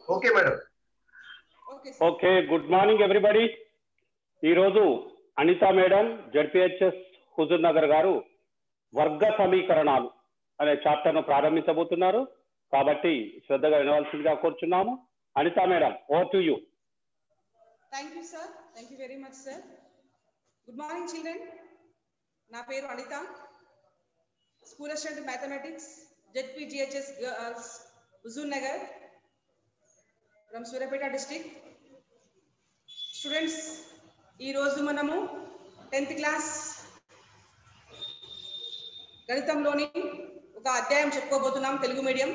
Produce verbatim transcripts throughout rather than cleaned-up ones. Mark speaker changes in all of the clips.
Speaker 1: Okay madam.
Speaker 2: Okay, good morning everybody. ఈరోజు Anitha madam ZPHS Huzur Nagar గారు వర్గ సమీకరణాలు అనే చాప్టర్ను ప్రారంభించబోతున్నారు. కాబట్టి శ్రద్ధగా వినవలసిందిగా కోరుచున్నాము. Anitha madam, over to you.
Speaker 3: Thank you sir. Thank you very much sir. Good morning children. నా పేరు Anitha, school assistant mathematics ZPGHS girls Huzur Nagar from Suryapet district. Students, ఈరోజు మనము టెన్త్ క్లాస్ గణితంలోని ఒక అధ్యాయం చెప్పుకోబోతున్నాం, తెలుగు మీడియం.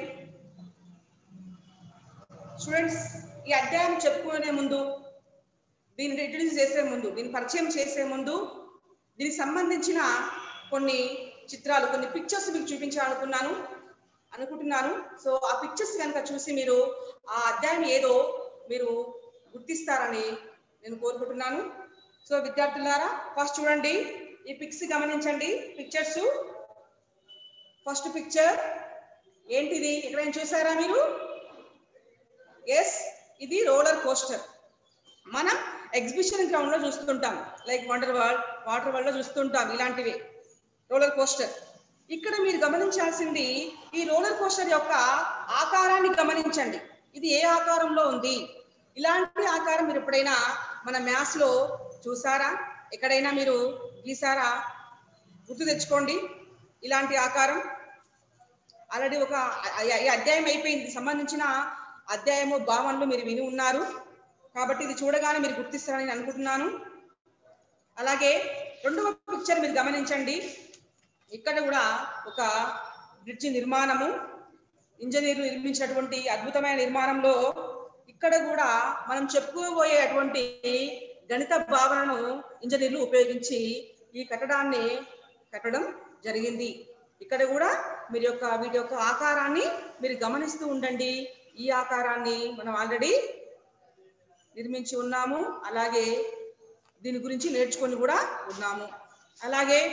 Speaker 3: స్టూడెంట్స్, ఈ అధ్యాయం చెప్పుకునే ముందు, దీన్ని ఇంట్రడ్యూస్ చేసే ముందు, దీన్ని పరిచయం చేసే ముందు దీనికి సంబంధించిన కొన్ని చిత్రాలు, కొన్ని పిక్చర్స్ మీకు చూపించాలనుకున్నాను అనుకుంటున్నాను సో ఆ పిక్చర్స్ కనుక చూసి మీరు ఆ అధ్యాయం ఏదో మీరు గుర్తిస్తారని నేను కోరుకుంటున్నాను. సో విద్యార్థులారా, ఫస్ట్ చూడండి, ఈ పిక్స్ గమనించండి. పిక్చర్స్, ఫస్ట్ పిక్చర్ ఏంటిది? ఎక్కడైనా చూసారా మీరు? ఎస్, ఇది రోలర్ కోస్టర్. మనం ఎగ్జిబిషన్ గ్రౌండ్ లో చూస్తుంటాం, like wonder world, water world లో చూస్తుంటాం ఇలాంటివి, రోలర్ కోస్టర్. ఇక్కడ మీరు గమనించాల్సింది ఈ రోలర్ కోస్టర్ యొక్క ఆకారాన్ని గమనించండి. ఇది ఏ ఆకారంలో ఉంది? ఇలాంటి ఆకారం మీరు ఎప్పుడైనా మన మ్యాథ్స్ లో చూసారా? ఎక్కడైనా మీరు గీసారా? గుర్తు తెచ్చుకోండి. ఇలాంటి ఆకారం ఆల్రెడీ ఒక ఈ అధ్యాయం అయిపోయింది, సంబంధించిన అధ్యాయము భావనలు మీరు విని ఉన్నారు కాబట్టి ఇది చూడగానే మీరు గుర్తిస్తారని నేను అనుకుంటున్నాను. అలాగే రెండవ పిక్చర్ మీరు గమనించండి. ఇక్కడ కూడా ఒక బ్రిడ్జి నిర్మాణము, ఇంజనీర్లు నిర్మించినటువంటి అద్భుతమైన నిర్మాణంలో ఇక్కడ కూడా మనం చెప్పుకోబోయేటువంటి గణిత భావనను ఇంజనీర్లు ఉపయోగించి ఈ కట్టడాన్ని కట్టడం జరిగింది. ఇక్కడ కూడా మీరు యొక్క వీటి యొక్క ఆకారాన్ని మీరు గమనిస్తూ ఉండండి. ఈ ఆకారాన్ని మనం ఆల్రెడీ నిర్మించి ఉన్నాము, అలాగే దీని గురించి నేర్చుకొని కూడా ఉన్నాము. అలాగే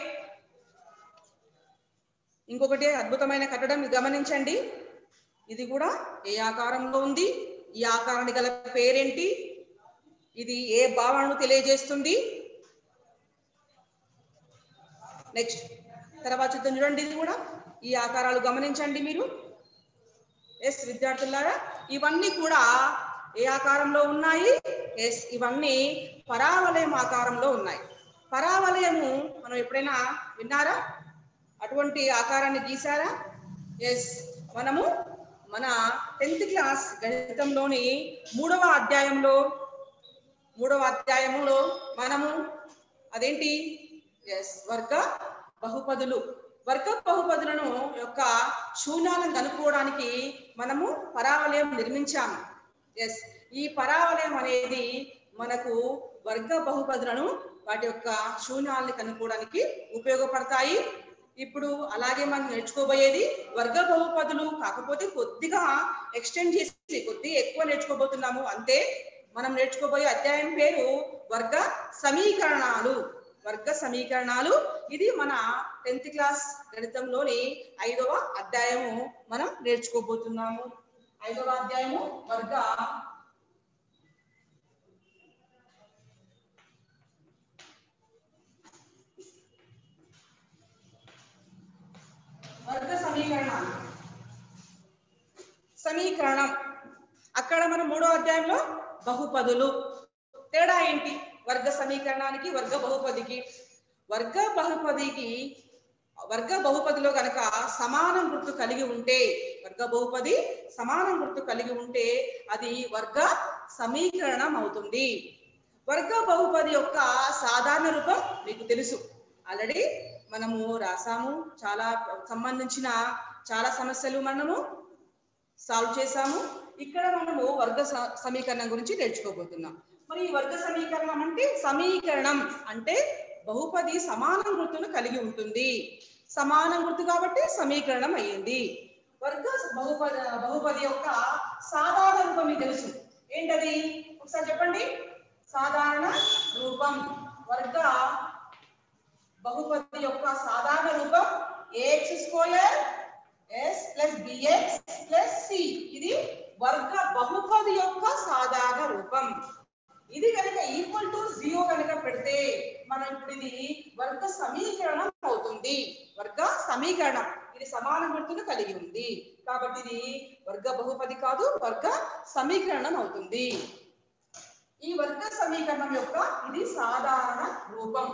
Speaker 3: ఇంకొకటి అద్భుతమైన కట్టడం గమనించండి. ఇది కూడా ఏ ఆకారంలో ఉంది? ఈ ఆకారానికి గల పేరేంటి? ఇది ఏ భావనను తెలియజేస్తుంది? నెక్స్ట్ తర్వాత చూద్దాం. చూడండి, ఇది కూడా ఈ ఆకారాలు గమనించండి మీరు. ఎస్ విద్యార్థులారా, ఇవన్నీ కూడా ఏ ఆకారంలో ఉన్నాయి? ఎస్, ఇవన్నీ పరావలయం ఆకారంలో ఉన్నాయి. పరావలయము మనం ఎప్పుడైనా విన్నారా? అటువంటి ఆకారాన్ని గీసారా? ఎస్, మనము మన టెన్త్ క్లాస్ గణితంలోని మూడవ అధ్యాయంలో మూడవ అధ్యాయంలో మనము అదేంటి? ఎస్, వర్గ బహుపదులు. వర్గ బహుపదులను యొక్క శూన్యాలను కనుక్కోవడానికి మనము పరావలయం నిర్మించాము. ఎస్, ఈ పరావలయం అనేది మనకు వర్గ బహుపదులను, వాటి యొక్క శూన్యాలను కనుక్కోవడానికి ఉపయోగపడతాయి. ఇప్పుడు అలాగే మనం నేర్చుకోబోయేది వర్గ బహుపదులు, కాకపోతే కొద్దిగా ఎక్స్టెండ్ చేసి కొద్దిగా ఎక్కువ నేర్చుకోబోతున్నాము అంతే. మనం నేర్చుకోబోయే అధ్యాయం పేరు వర్గ సమీకరణాలు. వర్గ సమీకరణాలు ఇది మన టెన్త్ క్లాస్ గణితంలోని ఐదవ అధ్యాయము మనం నేర్చుకోబోతున్నాము. ఐదవ అధ్యాయము వర్గ వర్గ సమీకరణాలు. సమీకరణం అక్కడ మనం మూడో అధ్యాయంలో బహుపదులు. తేడా ఏంటి వర్గ సమీకరణానికి, వర్గ బహుపదికి? వర్గ బహుపదికి వర్గ బహుపదిలో కనుక సమానం గుర్తు కలిగి ఉంటే, వర్గ బహుపది సమానం గుర్తు కలిగి ఉంటే అది వర్గ సమీకరణం అవుతుంది. వర్గ బహుపది యొక్క సాధారణ రూపం మీకు తెలుసు, ఆల్రెడీ మనము రాసాము. చాలా సంబంధించిన చాలా సమస్యలు మనము సాల్వ్ చేసాము. ఇక్కడ మనము వర్గ సమీకరణం గురించి నేర్చుకోబోతున్నాం. మరి ఈ వర్గ సమీకరణం అంటే, సమీకరణం అంటే బహుపది సమానం గుర్తును కలిగి ఉంటుంది. సమానం గుర్తు కాబట్టి సమీకరణం అయ్యింది. వర్గ బహుపది బహుపది యొక్క సాధారణ రూపం మీకు తెలుసు. ఏంటది? ఒకసారి చెప్పండి. సాధారణ రూపం. వర్గ బహుపది యొక్క సాధారణ రూపం a x square s plus b x plus c. ఇది వర్గ బహుపది యొక్క సాధారణ రూపం. ఇది కనుక ఈక్వల్ టు జీరో కనుక పెడితే మనం ఇప్పుడు ఇది వర్గ సమీకరణం అవుతుంది. వర్గ సమీకరణం ఇది సమాన గుర్తును కలిగి ఉంది కాబట్టి ఇది వర్గ బహుపది కాదు, వర్గ సమీకరణం అవుతుంది. ఈ వర్గ సమీకరణం యొక్క ఇది సాధారణ రూపం.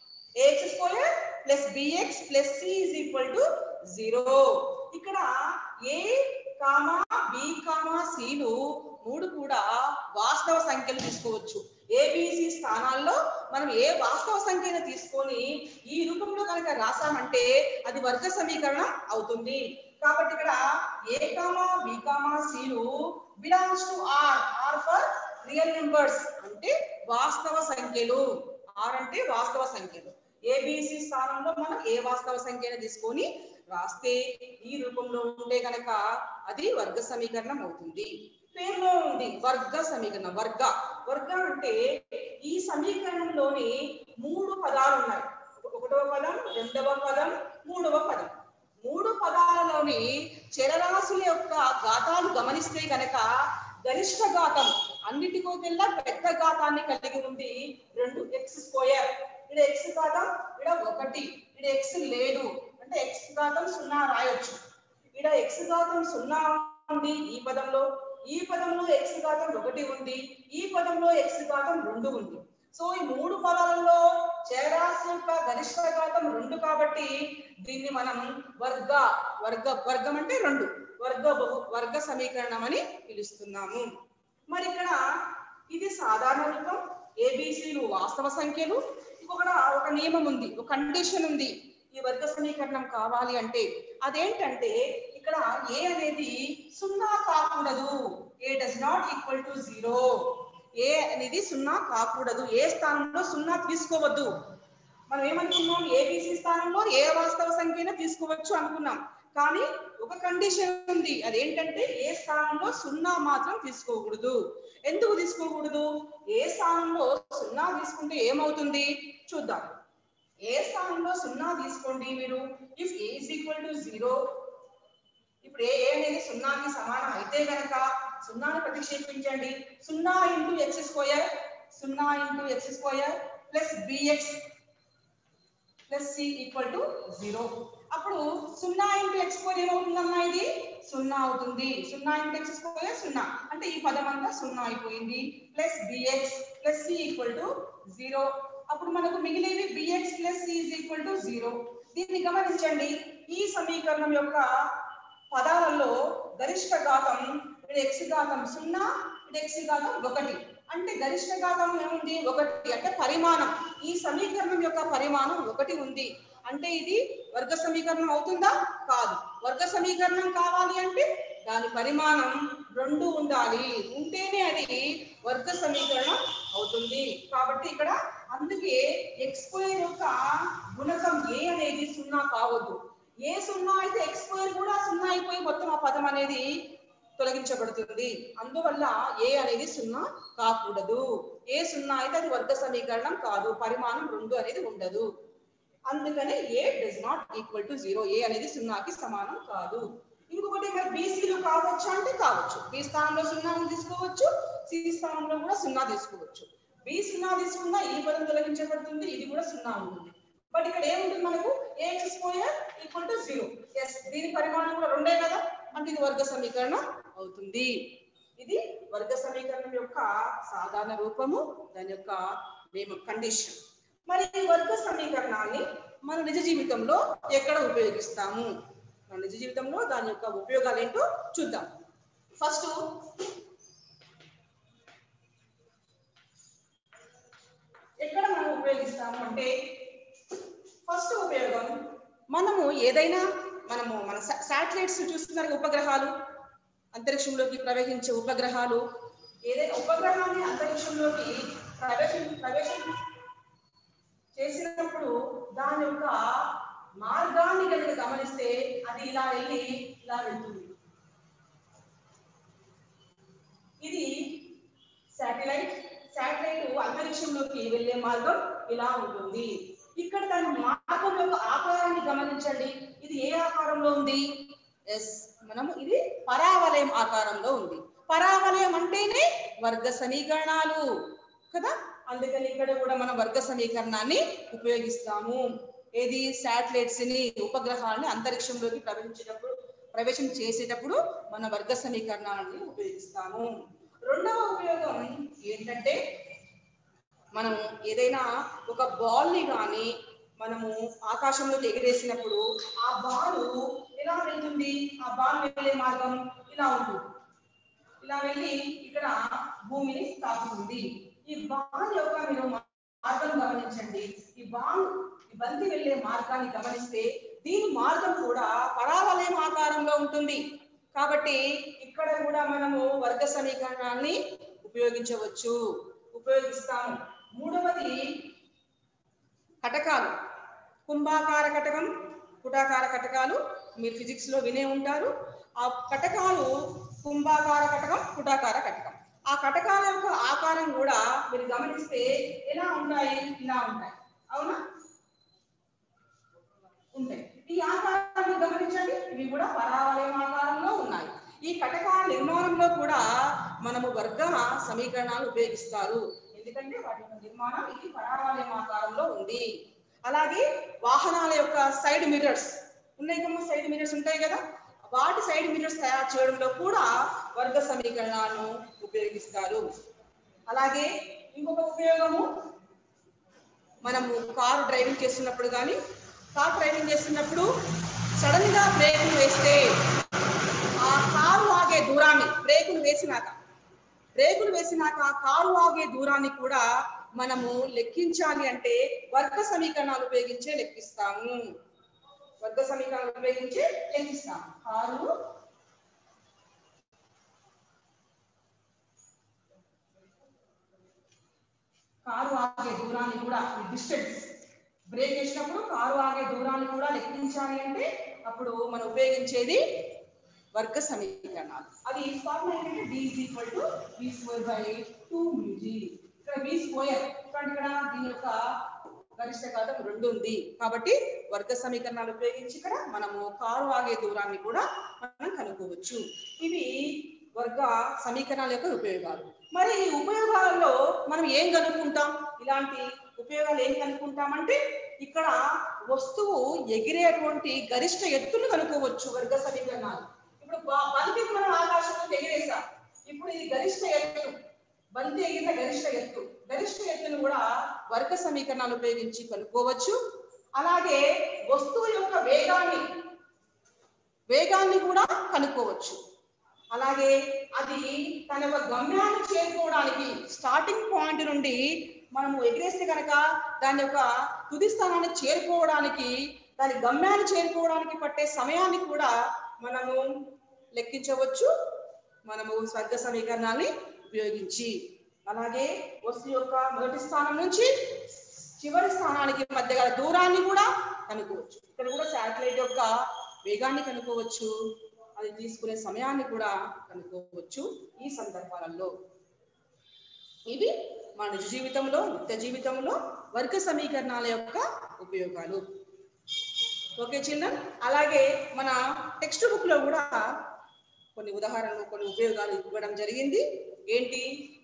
Speaker 3: ax square plus bx plus c is equal to zero. ఇక్కడ a comma b comma c లు మూడు కూడా వాస్తవ సంఖ్యలు తీసుకోవచ్చు. ఏబిసి స్థానాల్లో మనం ఏ వాస్తవ సంఖ్యను తీసుకొని ఈ రూపంలో కనుక రాసామంటే అది వర్గ సమీకరణం అవుతుంది. కాబట్టి ఇక్కడ a comma b comma c లు belongs to r. r for real numbers అంటే వాస్తవ సంఖ్యలు. r అంటే వాస్తవ సంఖ్యలు. ఏబిసి స్థానంలో మనం ఏ వాస్తవ సంఖ్యను తీసుకొని రాస్తే ఈ రూపంలో ఉంటే కనుక అది వర్గ సమీకరణం అవుతుంది. పేరులో ఉంది వర్గ సమీకరణం. వర్గ వర్గ అంటే ఈ సమీకరణంలోని మూడు పదాలు ఉన్నాయి. ఒకటవ పదం, రెండవ పదం, మూడవ పదం. మూడు పదాలలోని చరరాశుల యొక్క ఘాతాలు గమనిస్తే కనుక గరిష్ట ఘాతం అన్నిటికోకెల్లా పెద్ద ఘాతాన్ని కలిగి ఉంది రెండు. ఎక్స్ స్క్వేర్ ఇక్కడ ఎక్స్ ఘాతం ఇక్కడ ఒకటి, ఇక్కడ ఎక్స్ లేదు అంటే ఎక్స్ ఘాతం సున్నా రాయొచ్చు. ఇక్కడ ఎక్స్ ఘాతం సున్నా ఉంది ఈ పదంలో, ఈ పదంలో ఎక్స్ ఘాతం ఒకటి ఉంది, ఈ పదంలో ఎక్స్ ఘాతం రెండు ఉంది. సో ఈ మూడు పదాలలో చరరాశి యొక్క గరిష్ట ఘాతం రెండు కాబట్టి దీన్ని మనం వర్గ వర్గ వర్గం అంటే రెండు వర్గ బహు వర్గ సమీకరణం అని పిలుస్తున్నాము. మరి ఇక్కడ ఇది సాధారణ రూపం, ఏబిసిలు వాస్తవ సంఖ్యలు. ఇంకొక ఒక నియమం ఉంది, ఒక కండిషన్ ఉంది ఈ వర్గ సమీకరణం కావాలి అంటే. అదేంటంటే ఇక్కడ ఏ అనేది సున్నా కాకూడదు. A does not equal to zero. A అనేది సున్నా కాకూడదు. ఏ స్థానంలో సున్నా తీసుకోవద్దు. మనం ఏమనుకున్నాం, ఏబిసి స్థానంలో ఏ వాస్తవ సంఖ్యను తీసుకోవచ్చు అనుకున్నాం. కానీ ఒక కండిషన్ ఉంది, అదేంటంటే ఏ స్థానంలో సున్నా మాత్రం తీసుకోకూడదు. ఎందుకు తీసుకోకూడదు? ఏ స్థానంలో సున్నా తీసుకుంటే ఏమవుతుంది చూద్దాం. ఏ స్థానంలో సున్నా తీసుకోండి మీరు. If a is equal to zero, ఇప్పుడు ఏ అనేది సున్నాకి సమానం అయితే కనుక సున్నాను ప్రతిక్షేపించండి. సున్నా ఇంటూ ఎక్స్ స్క్వేర్, సున్నా into x square plus b x plus c equal to zero. అప్పుడు సున్నా ఇంటూ ఎక్స్ స్క్వేర్ ఏమవుతుందమ్మా? ఇది సున్నా అవుతుంది. సున్నా ఇంటూ ఎక్స్ స్క్వేర్ సున్నా అంటే ఈ పదం అంతా సున్నా అయిపోయింది. Plus b x plus c equal to zero. అప్పుడు మనకు మిగిలేవి b x plus c is equal to zero. దీన్ని గమనించండి. ఈ సమీకరణం యొక్క పదాలలో గరిష్ట ఘాతం ఇక్కడ ఎక్స్ ఘాతం సున్నా, ఇక్కడ ఎక్స్ ఘాతం ఒకటి. అంటే గరిష్ట ఘాతం ఏముంది? ఒకటి. అంటే పరిమాణం, ఈ సమీకరణం యొక్క పరిమాణం ఒకటి ఉంది. అంటే ఇది వర్గ సమీకరణం అవుతుందా? కాదు. వర్గ సమీకరణం కావాలి అంటే దాని పరిమాణం రెండు ఉండాలి. ఉంటేనే అది వర్గ సమీకరణం అవుతుంది. కాబట్టి ఇక్కడ అందుకే ఎక్స్ స్క్వేర్ యొక్క గుణకం ఏ అనేది సున్నా కావద్దు. ఏ సున్నా అయితే ఎక్స్ స్క్వేర్ కూడా సున్నా అయిపోయి మొత్తం ఆ పదం అనేది తొలగించబడుతుంది. అందువల్ల ఏ అనేది సున్నా కాకూడదు. ఏ సున్నా అయితే అది వర్గ సమీకరణం కాదు, పరిమాణం రెండు అనేది ఉండదు. అందుకనే a does not equal to zero. A అనేది సున్నాకి సమానం కాదు. ఇంకొకటి మరి బీసీలు కావచ్చు అంటే కావచ్చు. బి స్థానంలో సున్నాను తీసుకోవచ్చు, సి స్థానంలో కూడా సున్నా తీసుకోవచ్చు. బి సున్నా తీసుకున్నా ఈ పదం తొలగించబడుతుంది, ఇది కూడా సున్నా ఉంటుంది. బట్ ఇక్కడ ఏముంటుంది మనకు? A x square equal to zero. Yes, దీని పరిమాణం కూడా రెండే కదా, అంటే ఇది వర్గ సమీకరణం అవుతుంది. ఇది వర్గ సమీకరణం యొక్క సాధారణ రూపము, దాని యొక్క నియమం, కండిషన్. మరి ఈ వర్గ సమీకరణాన్ని మన నిజ జీవితంలో ఎక్కడ ఉపయోగిస్తాము? మన నిజ జీవితంలో దాని యొక్క ఉపయోగాలు ఏంటో చూద్దాం. ఫస్ట్ ఎక్కడ మనం ఉపయోగిస్తాము అంటే, ఫస్ట్ ఉపయోగం మనము ఏదైనా మనము మన శాటిలైట్స్ చూస్తున్నారు, ఉపగ్రహాలు, అంతరిక్షంలోకి ప్రవేశించే ఉపగ్రహాలు. ఏదైనా ఉపగ్రహాన్ని అంతరిక్షంలోకి ప్రవేశం ప్రవేశం చేసినప్పుడు దాని యొక్క మార్గాన్ని కనుక గమనిస్తే అది ఇలా వెళ్ళి ఇలా వెళ్తుంది. ఇది శాటిలైట్. శాటిలైట్ అంతరిక్షంలోకి వెళ్ళే మార్గం ఇలా ఉంటుంది. ఇక్కడ దాని మార్గం యొక్క ఆకారాన్ని గమనించండి. ఇది ఏ ఆకారంలో ఉంది? ఎస్, మనము ఇది పరావలయం ఆకారంలో ఉంది. పరావలయం అంటేనే వర్గ సమీకరణాలు కదా, అందుకని ఇక్కడ కూడా మనం వర్గ సమీకరణాన్ని ఉపయోగిస్తాము. ఏది శాటిలైట్స్ ని ఉపగ్రహాలని అంతరిక్షంలోకి ప్రవేశించేటప్పుడు ప్రవేశం చేసేటప్పుడు మన వర్గ సమీకరణాలను ఉపయోగిస్తాము. రెండవ ఉపయోగం ఏంటంటే మనం ఏదైనా ఒక బాల్ ని కానీ మనము ఆకాశంలోకి ఎగిరేసినప్పుడు ఆ బాల్ ఎలా వెళ్తుంది, ఆ బాల్ వెళ్ళే మార్గం ఇలా ఉంటుంది, ఇలా వెళ్ళి ఇక్కడ భూమిని తాకుతుంది. ఈ బాల్ యొక్క మీరు మార్గం గమనించండి. ఈ బాల్ ఈ బంతి వెళ్ళే మార్గాన్ని గమనిస్తే దీని మార్గం కూడా పరావలయం ఆకారంలో ఉంటుంది. కాబట్టి ఇక్కడ కూడా మనము వర్గ సమీకరణాన్ని ఉపయోగించవచ్చు, ఉపయోగిస్తాము. మూడవది కటకాలు, కుంభాకార కటకం, పుటాకార కటకాలు మీరు ఫిజిక్స్ లో వినే ఉంటారు. ఆ కటకాలు కుంభాకార కటకం, పుటాకార కటకం. ఆ కటకాల యొక్క ఆకారం కూడా మీరు గమనిస్తే ఎలా ఉంటాయి, ఇలా ఉంటాయి, అవునా, ఉంటాయి. ఈ ఆకారాన్ని గమనించండి, ఇవి కూడా పరావలయం ఆకారంలో ఉన్నాయి. ఈ కటకాల నిర్మాణంలో కూడా మనము వర్గ సమీకరణాలు ఉపయోగిస్తారు, ఎందుకంటే వాటి యొక్క నిర్మాణం ఇది పరావలయం ఆకారంలో ఉంది. అలాగే వాహనాల యొక్క సైడ్ మిర్రర్స్ ఉన్నాయి కదా, సైడ్ మిర్రర్స్ ఉంటాయి కదా, వాటి సైడ్ మిర్రర్స్ తయారు చేయడంలో కూడా వర్గ సమీకరణాలను ఉపయోగిస్తారు. అలాగే ఇంకొక ఉపయోగము, మనము కారు డ్రైవింగ్ చేస్తున్నప్పుడు కానీ కార్ డ్రైవింగ్ చేస్తున్నప్పుడు సడన్ గా బ్రేకులు వేస్తే ఆ కారు ఆగే దూరాన్ని బ్రేకులు వేసినాక బ్రేకులు వేసినాక ఆ కారు ఆగే దూరాన్ని కూడా మనము లెక్కించాలి అంటే వర్గ సమీకరణాలు ఉపయోగించే లెక్కిస్తాము. వర్గ సమీకరణాలు ఉపయోగించి లెక్కిస్తాము. కారు కారు ఆగే దూరాన్ని కూడా డిస్టెన్స్ బ్రేక్ వేసినప్పుడు కారు ఆగే దూరాన్ని కూడా లెక్కించాలి అంటే అప్పుడు మనం ఉపయోగించేది వర్గ సమీకరణాలు. అది ఫార్ములా ఏంటంటే d is equal to v square by two mu g. ఇక్కడ v square ఇక్కడ దీని యొక్క గరిష్ట ఘాతం రెండు ఉంది కాబట్టి వర్గ సమీకరణాలు ఉపయోగించి ఇక్కడ మనము కారు ఆగే దూరాన్ని కూడా మనం కనుక్కోవచ్చు. ఇవి వర్గ సమీకరణాల యొక్క ఉపయోగాలు. మరి ఈ ఉపయోగాలలో మనం ఏం కనుక్కుంటాం, ఇలాంటి ఉపయోగాలు ఏం కనుక్కుంటామంటే ఇక్కడ వస్తువు ఎగిరేటువంటి గరిష్ట ఎత్తును కనుక్కోవచ్చు వర్గ సమీకరణాలు. ఇప్పుడు బంతి మనం ఆకాశంలో ఎగిరేసాం, ఇప్పుడు ఇది గరిష్ట ఎత్తు, బంతి ఎగిరిన గరిష్ట ఎత్తు గరిష్ట ఎత్తును కూడా వర్గ సమీకరణాలు ఉపయోగించి కనుక్కోవచ్చు. అలాగే వస్తువు యొక్క వేగాన్ని వేగాన్ని కూడా కనుక్కోవచ్చు. అలాగే అది తన యొక్క గమ్యాన్ని చేరుకోవడానికి స్టార్టింగ్ పాయింట్ నుండి మనము ఎగిరేస్తే కనుక దాని యొక్క తుది స్థానాన్ని చేరుకోవడానికి దాని గమ్యాన్ని చేరుకోవడానికి పట్టే సమయాన్ని కూడా మనము లెక్కించవచ్చు మనము వర్గ సమీకరణాన్ని ఉపయోగించి. అలాగే వస్తువు యొక్క మొదటి స్థానం నుంచి చివరి స్థానానికి మధ్య గల దూరాన్ని కూడా కనుక్కోవచ్చు. ఇక్కడ కూడా శాటిలైట్ యొక్క వేగాన్ని కనుక్కోవచ్చు, అది తీసుకునే సమయాన్ని కూడా కనుక్కోవచ్చు. ఈ సందర్భాలలో ఇవి మన నిజ జీవితంలో నిత్య జీవితంలో వర్గ సమీకరణాల యొక్క ఉపయోగాలు. ఓకే చిల్డ్రన్, అలాగే మన టెక్స్ట్ బుక్ లో కూడా కొన్ని ఉదాహరణలు కొన్ని ఉపయోగాలు ఇవ్వడం జరిగింది. ఏంటి,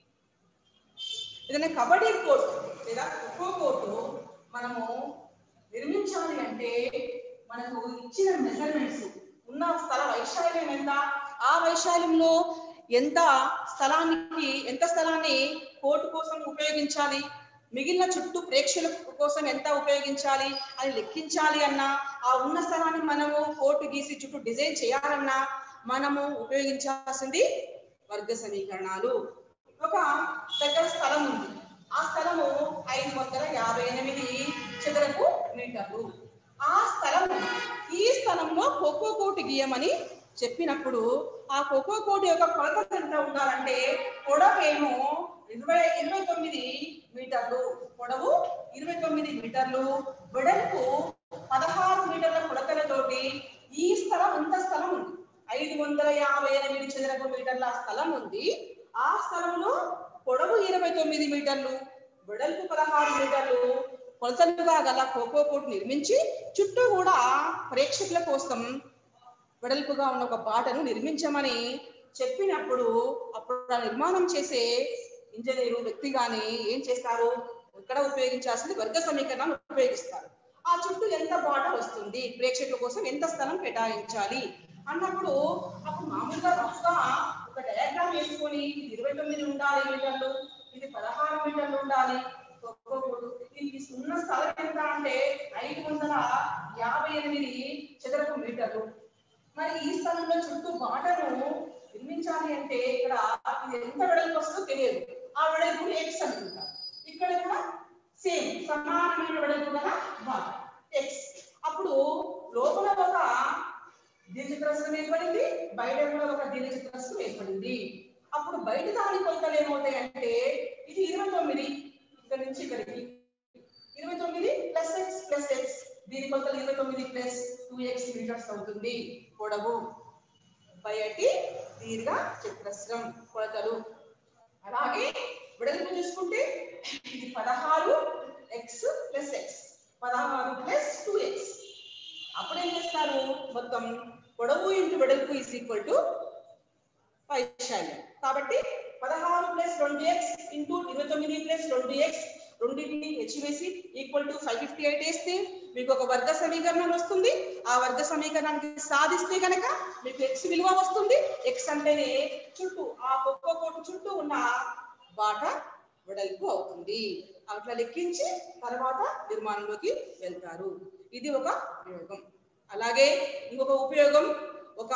Speaker 3: ఏదైనా కబడ్డీ కోర్టు లేదా ఖోఖో కోర్టు మనము నిర్మించాలి అంటే మనకు ఇచ్చిన మెజర్మెంట్స్ ఉన్న స్థల వైశాల్యం ఎంత, ఆ వైశాల్యంలో ఎంత స్థలానికి ఎంత స్థలాన్ని కోర్టు కోసం ఉపయోగించాలి, మిగిలిన చుట్టూ ప్రేక్షకుల కోసం ఎంత ఉపయోగించాలి అని లెక్కించాలి అన్నా, ఆ ఉన్న స్థలాన్ని మనము కోర్టు గీసి చుట్టూ డిజైన్ చేయాలన్నా మనము ఉపయోగించాల్సింది వర్గ సమీకరణాలు. ఒక దగ్గర స్థలం ఉంది, ఆ స్థలము ఐదు వందల యాభై ఎనిమిది చదరపు మీటర్లు. ఆ స్థలం ఈ స్థలంలో ఖోఖో కోర్టు గీయమని చెప్పినప్పుడు ఆ ఖోఖో కోర్టు యొక్క కొలత ఎంత ఉండాలంటే పొడవేమో ఇరవై ఇరవై తొమ్మిది మీటర్లు, పొడవు ఇరవై తొమ్మిది మీటర్లు, వెడల్పు పదహారు మీటర్ల కొలతలతోటి ఈ స్థలం ఇంత స్థలం ఉంది, ఐదు వందల యాభై ఎనిమిది చదరపు మీటర్ల స్థలం ఉంది. ఆ స్థలంలో పొడవు ఇరవై తొమ్మిది మీటర్లు, వెడల్పు పదహారు మీటర్లు కొలతలుగా గల ఖోఖో కోర్టు నిర్మించి చుట్టూ కూడా ప్రేక్షకుల కోసం వెడల్పుగా ఉన్న ఒక బాటను నిర్మించమని చెప్పినప్పుడు అప్పుడు ఆ నిర్మాణం చేసే ఇంజనీరు వ్యక్తి కానీ ఏం చేస్తారు, ఇక్కడ ఉపయోగించాల్సింది వర్గ సమీకరణాన్ని ఉపయోగిస్తారు. ఆ చుట్టూ ఎంత బాట వస్తుంది, ప్రేక్షకుల కోసం ఎంత స్థలం కేటాయించాలి అన్నప్పుడు అప్పుడు మామూలుగా రఫ్గా ఒక డయాగ్రామ్ వేసుకొని ఇరవై తొమ్మిది ఉండాలి మీటర్లు, ఇది పదహారు మీటర్లు ఉండాలి, దీనికి ఉన్న స్థలం ఎంత అంటే ఐదు వందల యాభై ఎనిమిది చదరపు మీటర్లు. మరి ఈ స్థలంలో చుట్టూ బాటను నిర్మించాలి అంటే ఇక్కడ ఇది ఎంత వెడల్పు వస్తుందో తెలియదు, ఆ వెడల్పు ఎక్స్ అనుకుంటారు. ఇక్కడ కూడా సేమ్ సమానమైన వెడల్పు గల బాట ఎక్స్. అప్పుడు లోపల ఒక దీర్ఘచతురస్రం ఏర్పడింది, బయట కూడా ఒక దీర్ఘచతురస్రం ఏర్పడింది. అప్పుడు బయట దాని కొలతలు ఏమవుతాయి అంటే ఇది ఇరవై తొమ్మిది, ఇక్కడ నుంచి ఇక్కడికి ఇరవై తొమ్మిది ప్లస్ ఎక్స్ ప్లస్ ఎక్స్, దీని కొలతలు ఇరవై తొమ్మిది ప్లస్ టూ ఎక్స్ మీటర్స్ అవుతుంది పొడవు. బయటి దీర్ఘ చతురస్రం కొలతలు. అలాగే వెడల్పు చూసుకుంటే ఇది పదహారు ఎక్స్ ప్లస్ ఎక్స్, పదహారు ప్లస్ టూ ఎక్స్. అప్పుడు ఏం చేస్తారు, మొత్తం పొడవు ఇంటూ వెడల్పు ఈజ్ ఈక్వల్ టు వైశాల్యం. కాబట్టి పదహారు ప్లస్ రెండు ఎక్స్ ఇంటూ ఇరవై తొమ్మిది ప్లస్ రెండు ఎక్స్, రెండింటిని హెచ్చివేసి equal to five fifty eight వేస్తే మీకు ఒక వర్గ సమీకరణం వస్తుంది. ఆ వర్గ సమీకరణానికి సాధిస్తే కనుక మీకు ఎక్స్ విలువ వస్తుంది. ఎక్స్ అంటేనే చుట్టూ ఆ ఒక్క కోటు చుట్టూ ఉన్న బాట వెడల్పు అవుతుంది. అట్లా లెక్కించి తర్వాత నిర్మాణంలోకి వెళ్తారు. ఇది ఒక ఉపయోగం. అలాగే ఇంకొక ఉపయోగం, ఒక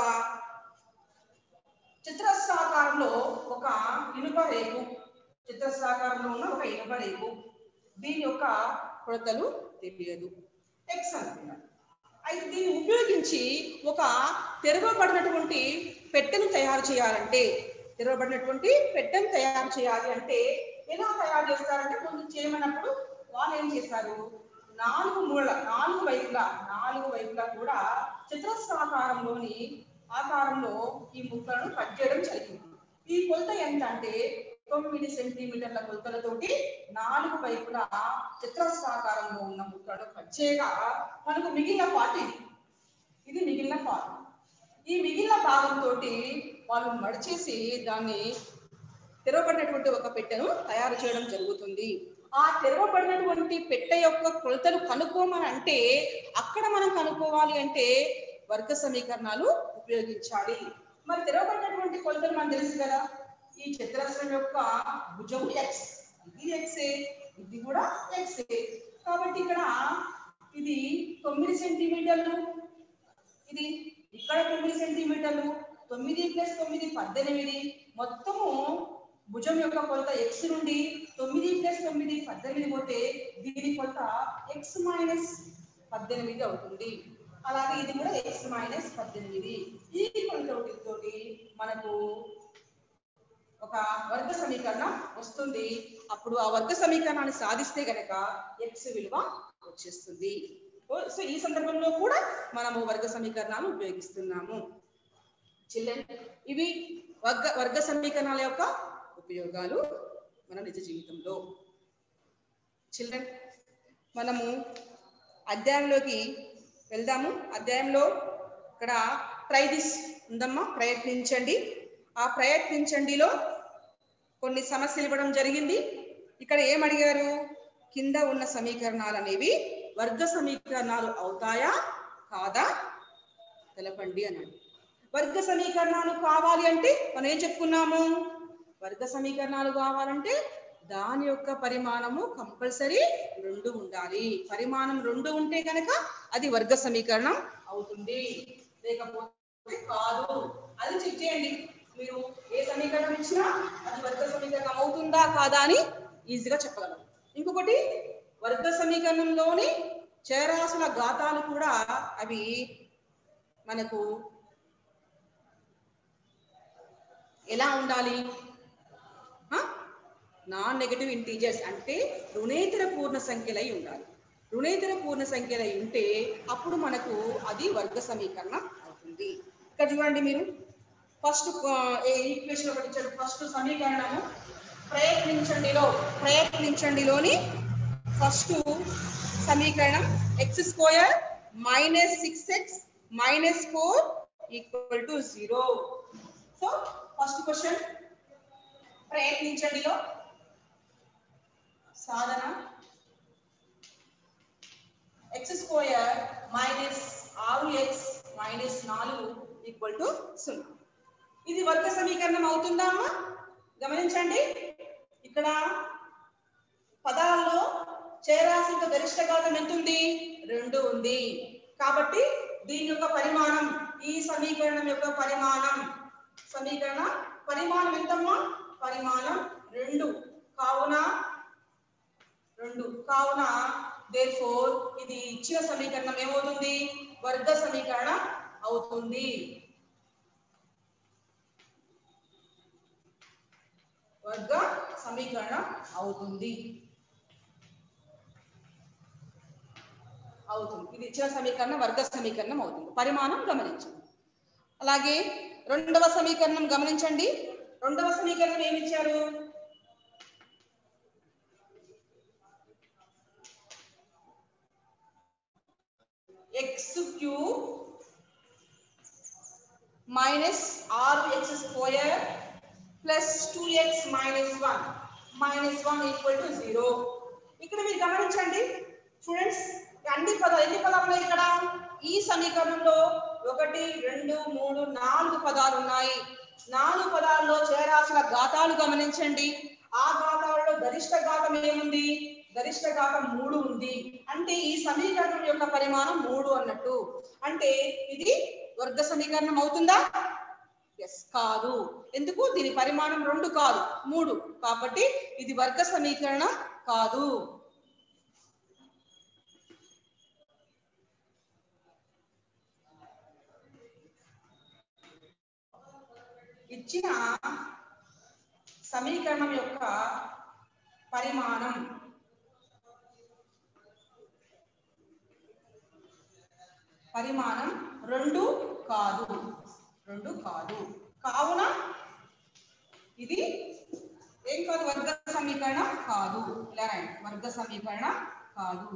Speaker 3: చిత్రస్రాకారంలో ఒక ఇనుప రేకు, చిత్రస్రాకారంలో ఉన్న ఒక ఇనుప రేకు, దీని యొక్క కొలతలు తెలియదు, ఎక్స్ అనుకున్నారు. అయితే దీన్ని ఉపయోగించి ఒక తెరవబడినటువంటి పెట్టెను తయారు చేయాలంటే, తెరవబడినటువంటి పెట్టెను తయారు చేయాలి అంటే ఎలా తయారు చేస్తారంటే, ముందు చేయమన్నప్పుడు వాళ్ళు ఏం చేస్తారు, నాలుగు మూల నాలుగు వైపులా నాలుగు వైపులా కూడా చతురస్రాకారంలోని ఆకారంలో ఈ ముక్కలను కట్ చేయడం జరిగింది. ఈ కొలత ఎంత అంటే తొమ్మిది సెంటీమీటర్ల కొలతలతోటి నాలుగు వైపులా చతురస్రాకారంలో ఉన్న ముక్కలను కట్ చేయగా మనకు మిగిలిన పార్ట్ ఇది ఇది మిగిలిన పార్ట్. ఈ మిగిలిన భాగంతో వాళ్ళు మడిచేసి దాన్ని తెరవబడినటువంటి ఒక పెట్టెను తయారు చేయడం జరుగుతుంది. ఆ తెరవబడినటువంటి పెట్టె యొక్క కొలతలు కనుక్కోమని అంటే అక్కడ మనం కనుక్కోవాలి అంటే వర్గ సమీకరణాలు ఉపయోగించాలి. మరి తెరవబడినటువంటి కొలతలు మనకు తెలుసు కదా, ఈ చతురస్రం యొక్క భుజం ఎక్స్, ఇది ఎక్సే, ఇది కూడా ఎక్సే. కాబట్టి ఇక్కడ ఇది తొమ్మిది సెంటీమీటర్లు, ఇది ఇక్కడ తొమ్మిది సెంటీమీటర్లు, తొమ్మిది ప్లస్ తొమ్మిది పద్దెనిమిది, మొత్తము భుజం యొక్క కొలత ఎక్స్ నుండి తొమ్మిది ప్లస్ తొమ్మిది పద్దెనిమిది పోతే దీని కొలత ఎక్స్ మైనస్ పద్దెనిమిది అవుతుంది. అలాగే ఇది కూడా ఎక్స్ మైనస్ పద్దెనిమిది. ఈ కొలతతోటి మనకు ఒక వర్గ సమీకరణం వస్తుంది. అప్పుడు ఆ వర్గ సమీకరణాన్ని సాధిస్తే గనక ఎక్స్ విలువ వచ్చేస్తుంది. సో ఈ సందర్భంలో కూడా మనము వర్గ సమీకరణాలు ఉపయోగిస్తున్నాము. చిల్డ్రన్, ఇవి వర్గ వర్గ సమీకరణాల యొక్క ఉపయోగాలు మన నిజ జీవితంలో. చిల్డ్రన్, మనము అధ్యాయంలోకి వెళ్దాము. అధ్యాయంలో ఇక్కడ ట్రై దిస్ ఉందమ్మా, ప్రయత్నించండి. ఆ ప్రయత్నించండిలో కొన్ని సమస్యలు ఇవ్వడం జరిగింది. ఇక్కడ ఏం అడిగారు, కింద ఉన్న సమీకరణాలు అనేవి వర్గ సమీకరణాలు అవుతాయా కాదా తెలపండి అన్నాడు. వర్గ సమీకరణాలు కావాలి అంటే మనం ఏం చెప్పుకున్నాము, వర్గ సమీకరణాలు కావాలంటే దాని యొక్క పరిమాణము కంపల్సరీ రెండు ఉండాలి. పరిమాణం రెండు ఉంటే కనుక అది వర్గ సమీకరణం అవుతుంది, లేకపోతే కాదు. అది చెక్ చేయండి. మీరు ఏ సమీకరణం ఇచ్చినా అది వర్గ సమీకరణం అవుతుందా కాదా అని ఈజీగా చెప్పగలరు. ఇంకొకటి, వర్గ సమీకరణంలోని చరరాశుల ఘాతాలు కూడా అవి మనకు ఎలా ఉండాలి, నాన్ నెగటివ్ ఇంటీజర్స్ అంటే రుణేతర పూర్ణ సంఖ్యలై ఉండాలి. రుణేతర పూర్ణ సంఖ్యలై ఉంటే అప్పుడు మనకు అది వర్గ సమీకరణం అవుతుంది. ఇక్కడ చూడండి, మీరు ఫస్ట్ ఈక్వేషన్ ఒకటి ఇచ్చారు. ఫస్ట్ సమీకరణము ప్రయత్నించండిలో ప్రయత్నించండిలోని ఫస్ట్ సమీకరణం x square minus six x minus four equal to zero. So first question ప్రయత్నించండిలో సాధన ఎక్స్ స్క్వేర్ మైనస్ ఆరు ఎక్స్ మైనస్ నాలుగు ఈక్వల్ టు సున్నా. ఇది వర్గ సమీకరణం అవుతుందా అమ్మా? గమనించండి, ఇక్కడ పదాల్లో చేరాల్సిన యొక్క గరిష్ట ఘాతం ఎంత ఉంది? రెండు ఉంది. కాబట్టి దీని యొక్క పరిమాణం, ఈ సమీకరణం యొక్క పరిమాణం, సమీకరణ పరిమాణం ఎంతమ్మా? పరిమాణం రెండు. కావున రెండు కావున therefore ఇది ఇచ్చిన సమీకరణం ఏమవుతుంది? వర్గ సమీకరణం అవుతుంది. వర్గ సమీకరణం అవుతుంది అవుతుంది ఇది ఇచ్చిన సమీకరణం వర్గ సమీకరణం అవుతుంది. పరిమాణం గమనించండి. అలాగే రెండవ సమీకరణం గమనించండి. రెండవ సమీకరణం ఏమి ఇచ్చారు? ఎక్స్ క్యూబ్ మైనస్ ఆరు x square plus two x minus one minus one equal to zero. ఇక్కడ మీరు గమనించండి స్టూడెంట్స్, అన్ని పదాలు ఎన్ని పదాలు ఉన్నాయి ఇక్కడ? ఈ సమీకరణంలో ఒకటి రెండు మూడు నాలుగు పదాలు ఉన్నాయి. నాలుగు పదాల్లో చేరాల్సిన ఘాతాలు గమనించండి. ఆ ఘాతాలలో గరిష్ట ఘాతం ఏముంది? గరిష్ట ఘాతం మూడు ఉంది. అంటే ఈ సమీకరణం యొక్క పరిమాణం మూడు అన్నట్టు. అంటే ఇది వర్గ సమీకరణం అవుతుందా? ఎస్ కాదు. ఎందుకు? దీని పరిమాణం రెండు కాదు, మూడు. కాబట్టి ఇది వర్గ సమీకరణం కాదు. ఇచ్చిన సమీకరణం యొక్క పరిమాణం పరిమాణం రెండు కాదు రెండు కాదు కావున ఇది ఏం కాదు? వర్గ సమీకరణం కాదు. ఇలా రైట్, వర్గ సమీకరణం కాదు.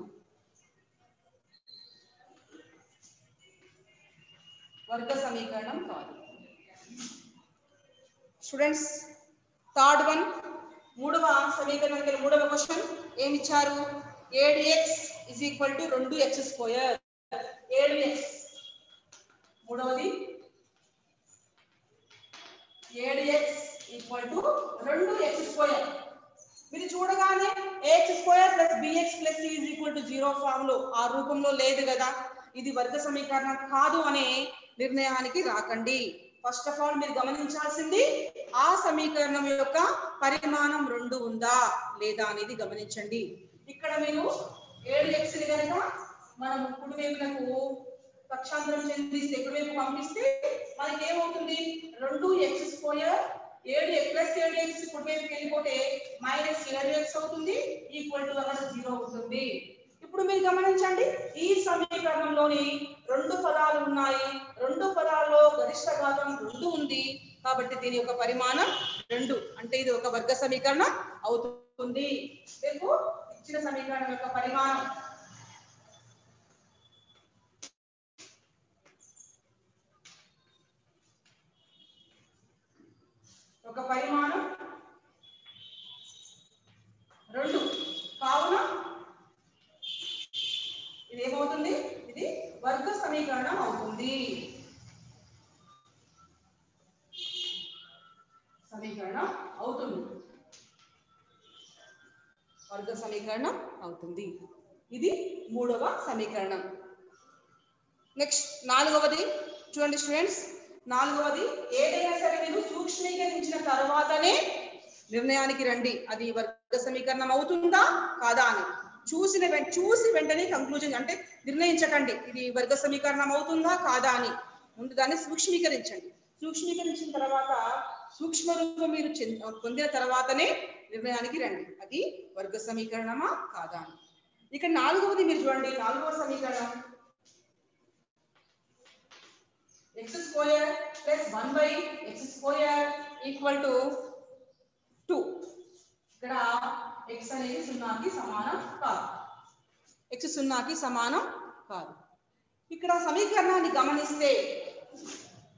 Speaker 3: వర్గ సమీకరణం కాదు. స్టూడెంట్స్, థర్డ్ వన్, మూడవ సమీకరణానికి మూడవ క్వశ్చన్ ఏమి ఇచ్చారు? ఏడు ఎక్స్ ఇజ్ ఈక్వల్ టు రెండు ఎక్స్ స్క్వేర్. ఏడు ఎక్స్ మూడవది ఏడు ఎక్స్ ఈక్వల్ టు రెండు ఎక్స్ స్క్వేర్. మీరు చూడగానే a x square plus b x plus c is equal to zero form లో ఆ రూపంలో లేదు కదా. ఇది వర్గ సమీకరణం కాదు అనే నిర్ణయానికి రాకండి. ఫస్ట్ ఆఫ్ ఆల్ మీరు గమనించాల్సింది ఆ సమీకరణం యొక్క పరిమాణం రెండు ఉందా లేదా అనేది గమనించండి. ఇక్కడ మీరు ఏడు ఎక్స్ ని కనుక మనం కుడి వైపునకు పక్షాంతరం చెందిస్తే కుడి వైపు పంపిస్తే మనకి ఏమవుతుంది? రెండు ఎక్స్ స్క్వేర్ ఏడు ప్లస్ ఏడు ఎక్స్ కుడి వైపుకి వెళ్ళిపోతే మైనస్ ఏడు ఎక్స్ అవుతుంది, ఈక్వల్ టు అక్కడ జీరో ఉంటుంది. ఇప్పుడు మీరు గమనించండి, ఈ సమీకరణంలోని రెండు పదాలు ఉన్నాయి. రెండు పదాల్లో గరిష్ట ఘాతం రెండు ఉంది. కాబట్టి దీని యొక్క పరిమాణం రెండు. అంటే ఇది ఒక వర్గ సమీకరణం అవుతుంది. రేపు ఇచ్చిన సమీకరణం యొక్క పరిమాణం ఒక పరిమాణం రెండు కావున ఇది ఏమవుతుంది? ఇది వర్గ సమీకరణం అవుతుంది. సమీకరణం అవుతుంది వర్గ సమీకరణం అవుతుంది. ఇది మూడవ సమీకరణం. నెక్స్ట్ నాలుగవది చూడండి స్టూడెంట్స్. నాలుగవది ఏదైనా సరే మీరు సూక్ష్మీకరించిన తర్వాతనే నిర్ణయానికి రండి. అది వర్గ సమీకరణం అవుతుందా కాదా అని చూసిన చూసి వెంటనే కంక్లూజన్ అంటే నిర్ణయించకండి ఇది వర్గ సమీకరణం అవుతుందా కాదా అని. ముందు దాన్ని సూక్ష్మీకరించండి. సూక్ష్మీకరించిన తర్వాత సూక్ష్మ రూపం మీరు పొందిన తర్వాతనే నిర్ణయానికి రండి అది వర్గ సమీకరణమా కాదా అని. ఇక నాలుగవది మీరు చూడండి. నాలుగవ సమీకరణం x square plus one by x square equal to two. ఇక్కడ ఎక్స్ అనేది సున్నాకి సమానం కాదు. ఎక్స్ సున్నాకి సమానం కాదు. ఇక్కడ సమీకరణాన్ని గమనిస్తే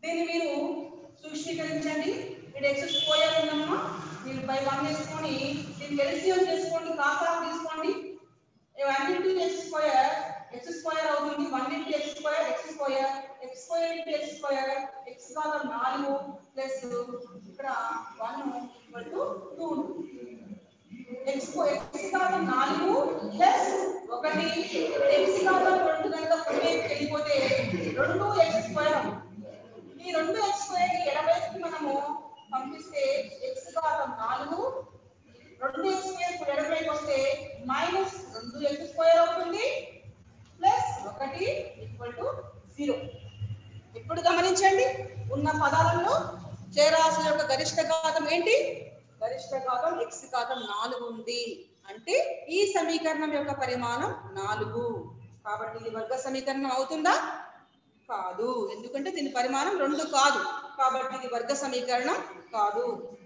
Speaker 3: దీన్ని మీరు సూక్ష్మీకరించండి. ఇక్కడ ఎక్స్ స్క్వేర్ ఉందమ్మా, మీరు బై వన్ వేసుకొని దీన్ని ఎల్సిఎం చేసుకోండి, కాసాలు తీసుకోండి. One into x square x square అవుతుంది, one into x square x square x square into x square x కాలం నాలుగు ప్లస్ ఇక్కడ one equal to two. X x కాలం నాలుగు ప్లస్ ఒకటి ఎక్స్ కాలం రెండు కనుక కుడివైపుకి వెళ్ళిపోతే రెండు ఎక్స్ స్క్వేర్. ఈ రెండు ఎక్స్ స్క్వేర్ ని ఎడవైపుకి మనము పంపిస్తే ఎక్స్ కాలం నాలుగు రెండు ఎక్స్ స్క్వేర్ ఎడవైపు వస్తే మైనస్ రెండు ఎక్స్ స్క్వేర్ అవుతుంది ప్లస్ ఒకటి ఈక్వల్ టు జీరో. ఇప్పుడు గమనించండి, ఉన్న పదాలలో చేరాల్సిన యొక్క గరిష్ట ఘాతం ఏంటి? గరిష్ట ఘాతం ఎక్స్ ఘాతం నాలుగు ఉంది. అంటే ఈ సమీకరణం యొక్క పరిమాణం నాలుగు. కాబట్టి ఇది వర్గ సమీకరణం అవుతుందా? కాదు. ఎందుకంటే దీని పరిమాణం రెండు కాదు, కాబట్టి ఇది వర్గ సమీకరణం కాదు.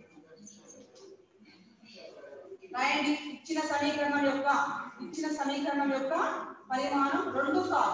Speaker 3: రాయండి, ఇచ్చిన సమీకరణం యొక్క ఇచ్చిన సమీకరణం యొక్క పరిమాణం రెండు కాదు,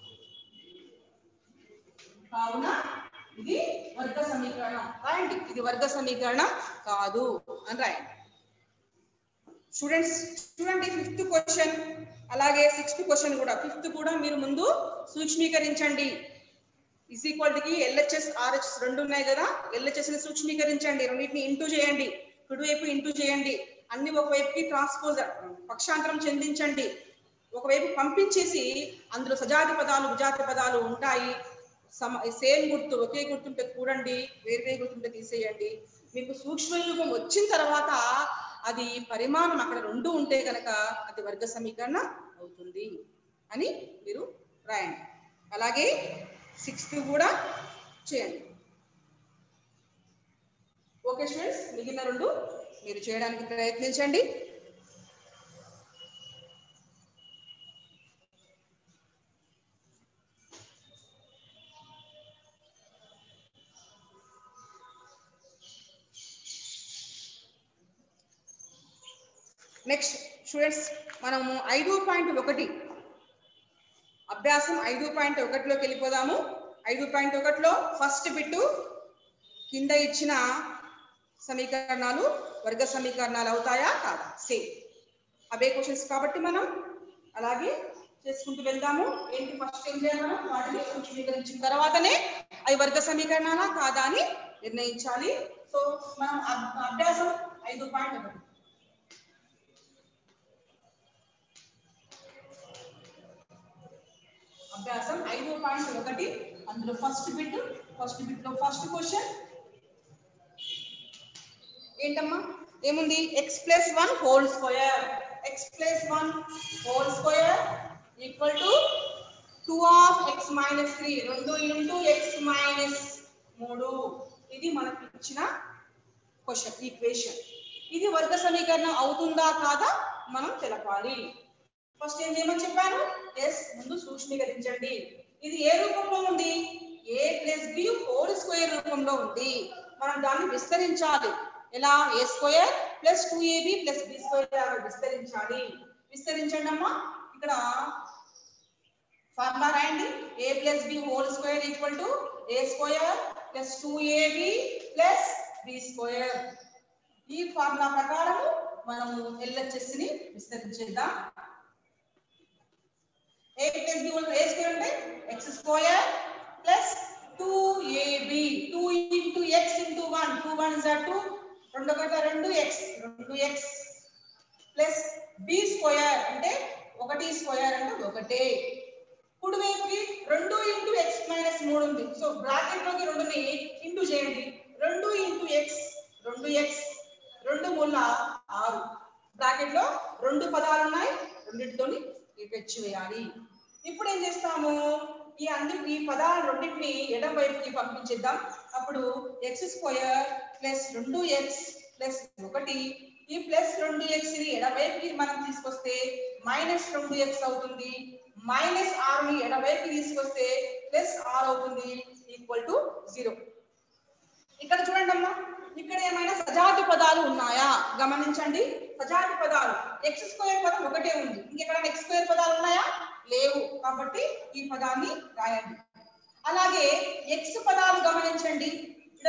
Speaker 3: కావున ఇది వర్గ సమీకరణం. రాయండి, ఇది వర్గ సమీకరణం కాదు అని రాయండి. స్టూడెంట్స్ చూడండి, ఫిఫ్త్ క్వశ్చన్ అలాగే సిక్స్త్ క్వశ్చన్ కూడా. ఫిఫ్త్ కూడా మీరు ముందు సూక్ష్మీకరించండి. ఇస్ ఈక్వల్ కి ఎల్హెచ్ఎస్ ఆర్హెచ్ఎస్ రెండు ఉన్నాయి కదా, ఎల్హెచ్ఎస్ ని సూక్ష్మీకరించండి, రెండింటిని ఇంటూ చేయండి, కుడివైపు ఇంటూ చేయండి, అన్ని ఒకవైపుకి ట్రాన్స్పోజ్ పక్షాంతరం చెందించండి, ఒకవైపు పంపించేసి అందులో సజాతి పదాలు విజాతి పదాలు ఉంటాయి, సేమ్ గుర్తు ఒకే గుర్తుంటే కూడండి, వేరు వేరు గుర్తుంటే తీసేయండి. మీకు సూక్ష్మ రూపం వచ్చిన తర్వాత అది పరిమాణం అక్కడ రెండు ఉంటే కనుక అది వర్గ సమీకరణం అవుతుంది అని మీరు రాయండి. అలాగే సిక్స్త్ కూడా చేయండి. ఓకే స్టూడెంట్స్, మిగిలిన రెండు మీరు చేయడానికి ప్రయత్నించండి. నెక్స్ట్ స్టూడెంట్స్, మనము ఐదు పాయింట్ ఒకటి అభ్యాసం ఐదు పాయింట్ ఒకటిలోకి వెళ్ళిపోదాము. ఐదు పాయింట్ ఒకటిలో ఫస్ట్ బిట్టు కింద ఇచ్చిన సమీకరణాలు వర్గ సమీకరణాలు అవుతాయా కాదా? సేమ్ అవే క్వశ్చన్స్ కాబట్టి మనం అలాగే చేసుకుంటూ వెళ్దాము. ఏంటి ఫస్ట్ ఏం చేయాలి? మనం వాటిని సూక్ష్మీకరించిన తర్వాతనే అవి వర్గ సమీకరణాలా కాదా అని నిర్ణయించాలి. సో మనం అభ్యాసం ఐదు పాయింట్ ఒకటి అభ్యాసం ఐదు పాయింట్ ఒకటి అందులో ఫస్ట్ బిట్ ఫస్ట్ బిట్ లో ఫస్ట్ క్వశ్చన్ ఏంటమ్మా? ఏముంది? X plus one whole square x plus one whole square equal to two of x minus three రెండు ఇంటూ ఎక్స్ మైనస్ మూడు. ఇది మనకు ఇచ్చిన క్వశ్చన్ ఈక్వేషన్. ఇది వర్గ సమీకరణం అవుతుందా కాదా మనం తెలపాలి. ఫస్ట్ ఏం చేయమని చెప్పాను? ఎస్ ముందు సూక్ష్మీకరించండి. ఇది ఏ రూపంలో ఉంది? A plus b whole square రూపంలో ఉంది. మనం దాన్ని విస్తరించాలి. ఎలా? A square plus two a b plus b square విస్తరించాలి. విస్తరించండి అమ్మా. ఇక్కడ ఫార్ములా రాయండి. A plus b whole square equal to a square plus two a b plus b square. ఈ ఫార్ములా ప్రకారం మనము ఎల్హెచ్ఎస్ ని విస్తరించేద్దాం. a plus b whole a square అంటే x square plus two a b two into x into one two one is two రెండు ఒకటి రెండు x రెండు x plus b square అంటే ఒకటి స్క్వేర్ అంటే ఒకటే. కుడి వైపుకి రెండు into x minus మూడు ఉంది. సో బ్రాకెట్ లోకి రెండుని ఇంటూ చేయండి. రెండు into x రెండు x రెండు మూల ఆరు. బ్రాకెట్ లో రెండు పదాలు ఉన్నాయి, రెండింటితోని పెంచి వేయాలి. ఇప్పుడు ఏం చేస్తాము? ఈ అన్ని ఈ పదాలు రెండింటిని ఎడమ వైపుకి పంపించేద్దాం. అప్పుడు ఎక్స్ స్క్వేర్ ప్లస్ రెండు ఎక్స్ ప్లస్ ఒకటి, ఈ ప్లస్ రెండు ఎక్స్ ని ఎడవైపుకి మనం తీసుకొస్తే మైనస్ రెండు ఎక్స్ అవుతుంది. మైనస్ ఆరుని ఎడవైపుకి తీసుకొస్తే ప్లస్ ఆరు అవుతుంది, ఈక్వల్ టు జీరో. ఇక్కడ చూడండి అమ్మా, ఇక్కడ ఏమైనా సజాతి పదాలు ఉన్నాయా గమనించండి. సజాతి పదాలు ఎక్స్ స్క్వేర్ పదం ఒకటే ఉంది. ఇంకెక్కడ ఎక్స్ స్క్వేర్ పదాలు ఉన్నాయా? లేవు. కాబట్టి ఈ పదాన్ని రాయండి. అలాగే ఎక్స్ పదాలు గమనించండి.